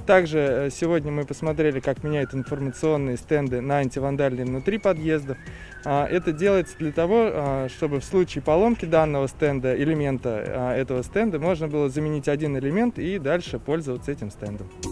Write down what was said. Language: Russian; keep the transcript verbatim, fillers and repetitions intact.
Также сегодня мы посмотрели, как меняют информационные стенды на антивандальные внутри подъездов. Это делается для того, чтобы в случае поломки данного стенда, элемента этого стенда, можно было заменить один элемент и дальше пользоваться этим стендом.